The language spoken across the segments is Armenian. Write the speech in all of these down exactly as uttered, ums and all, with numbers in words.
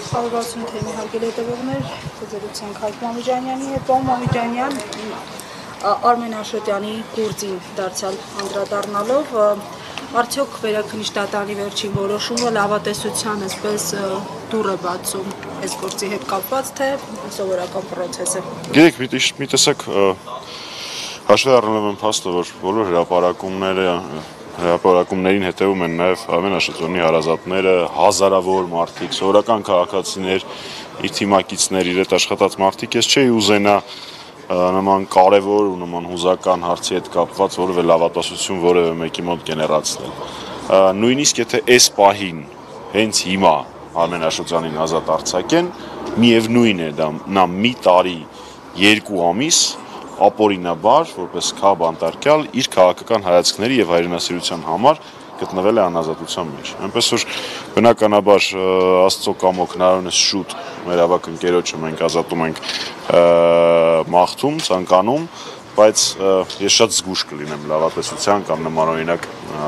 Հարվածուն թեմի հարգելի հետևողներ, զրուցենք Հայկ Մամիջանյանի հետ, Պարոն Մամիջանյան, Արմեն Աշոտյանի գործին դարձյալ անդրադառնալով, արդյոք Վերաքննիչդատարանի վերջին որոշումը լավատեսության այսպես դուռ է բացում այս գործի հետ կապված, թե սովորական պրոցես է։ Գիտեք, մի տեսակ հաշվի առնելով այն փաստը, որ բոլոր հրապարակումները հրապարակումներին հետևում են նաև Արմեն Աշոտյանի հարազատները, հազարավոր մարդիկ, սովորական քաղաքացիներ, իր թիմակիցներ, իր հետ աշխատած մարդիկ, ես չէի ուզենա նման կարևոր ու նման հուզական հարցի հետ կապված որևէ լավատեսություն որևէ մեկի մոտ գեներացնել։ Նույնիսկ եթե այս պահին, հենց հիմա Արմեն Աշոտյանին ազատ արձակեն, միևնույն է դա նա մի տարի, երկու ամիս ապօրինաբար, որպես քաբ անդարկյալ, իր քաղաքական հայացքների եւ հայրենասիրության համար գտնվել է անազատության մեջ։ Այնպես որ բնականաբար Աստծո կամոք հնարավորինս շուտ մեր ավակ ընկերոջը մենք ազատում ենք մաղթում, ցանկանում, բայց ես շատ զգուշ կլինեմ լավատեսության կամ նմանօրինակ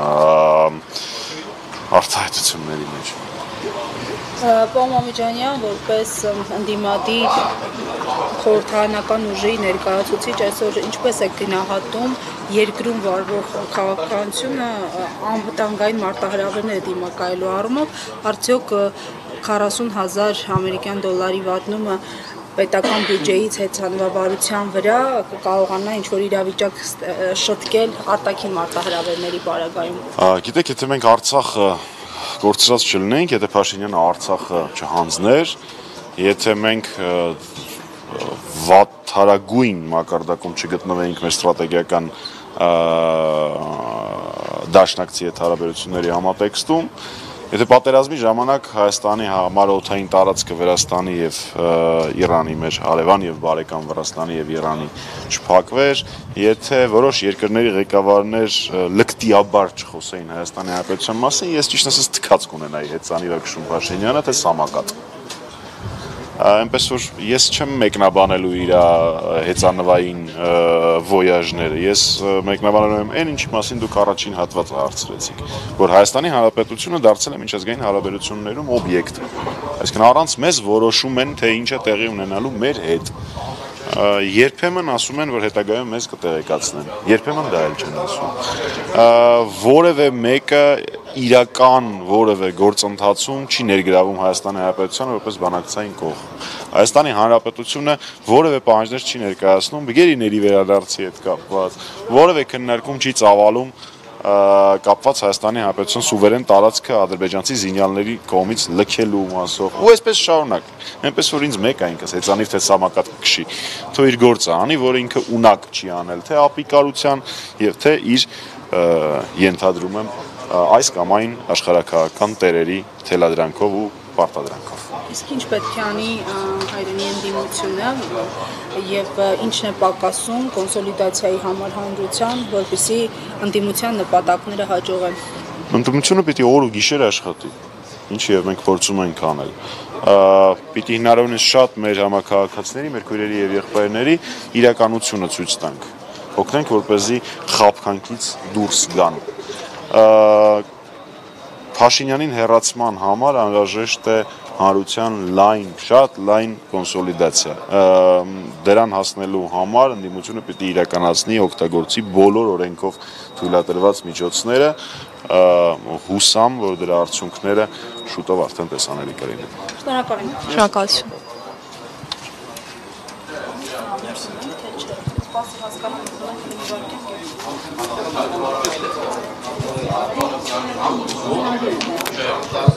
արտահայտությունների մեջ։ Պարոն Մամիջանյան, որպես ընդդիմադիր խորհրդարանական ուժի ներկայացուցիչ, այսօր ինչպես եք գնահատում երկրում վարվող քաղաքականությունը անվտանգային մարտահրավերներ դիմակայելու առումով, արդյոք քառասուն հազար ամերիկյան դոլարի վատնումը պետական բյուջեից հեծանվավարության վրա կարողանա ինչ-որ իրավիճակ շտկել արտաքին մարտահրավերների պարագայում։ Գիտեք, եթե մենք Արցախը կորցրած չլինենք, եթե Փաշինյանը Արցախը չհանձներ, եթե մենք վատթարագույն մակարդակում չգտնվեինք մեր ստրատեգիական դաշնակցի հետ հարաբերությունների համատեքստում, եթե պատերազմի ժամանակ Հայաստանի համար օդային տարածքը Վրաստանի եւ Իրանի մեր հարևան եւ բարեկամ Վրաստանի եւ Իրանի չփակվեր, եթե որոշ երկրների ղեկավարներ լկտիաբար չխոսեին Հայաստանի Հանրապետության մասին, ես ճիշտ ասած թքած կունենայի հեծանիվ քշում Փաշինյանը, թե սամակատ։ Այնպես որ ես չեմ մեկնաբանելու իր հեծանվային վոյաժները, ես մեկնաբանելու եմ այն, ինչի մասին դուք առաջին հատվածը հարցրեցիք, որ Հայաստանի Հանրապետությունը դարձել է միջազգային հարաբերություններում օբյեկտ, այսինքն առանց մեզ որոշում են, թե ինչ է տեղի ունենալու մեր հետ, երբեմն ասում են, որ հետագայում մեզ կտեղեկացնեն, երբեմն դա էլ չեն ասում, որևէ մեկը իրական որևէ գործընթացում չի ներգրավում Հայաստանի Հանրապետությանը որպես բանակցային կողմ։ Հայաստանի Հանրապետությունը որևէ պահանջներ չի ներկայացնում գերիների վերադարձի հետ կապված, որևէ քննարկում չի ծավալում կապված Հայաստանի Հանրապետության սուվերեն տարածքը ադրբեջանցի զինյալների կողմից լքելու մասով։ Ու այսպես շարունակ։ Այնպես որ ինձ մեկ է ինքս հեծանիվ թե սամակատ կքշի, թող իր գործը անի, որ ինքը ունակ չի անել թե ապիկարության եւ թե իր ենթադրում եմ այս կամ այն աշխարհաքաղաքական տերերի թելադրանքով ու պարտադրանքով։ Իսկ ինչ պետք է անի հայրենի ընդդիմությունը եւ ինչն է պակասում կոնսոլիդացիայի համար հանրության, որպեսզի ընդդիմության նպատակները հաջողեն։ Ընդդիմությունը պիտի օր ու գիշեր աշխատի, ինչի եւ մենք փորձում ենք անել։ Պիտի հնարավորինս շատ մեր համակարգացիների, մեր քույրերի եւ եղբայրների իրականությունը ցույց տանք։ Օգնենք, որպեսզի խաբկանքից դուրս գան։ Փաշինյանին հեռացման համար անհրաժեշտ է հանրության լայն, շատ լայն կոնսոլիդացիա։ Դրան հասնելու համար ընդդիմությունը պիտի իրականացնի օգտագործի բոլոր օրենքով թույլատրված միջոցները, հուսամ, որ դրա արդյունքները շուտով արդեն տեսանելի կլինեն։ Շնորհակալ եմ։ Շնորհակալություն։